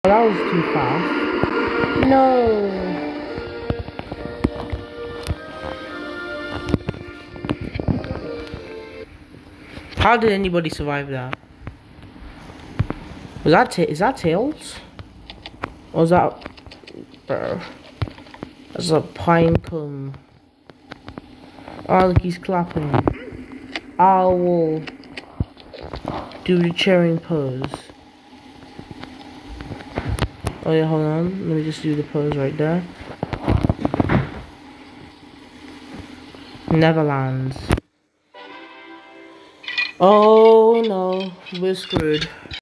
That was too fast. No. How did anybody survive that? Was that is that Tails? Or was that... That's a Pinecone. Oh, look, he's clapping. I will do the cheering pose. Oh yeah, hold on. Let me just do the pose right there. Neverlands. Oh no, we're screwed.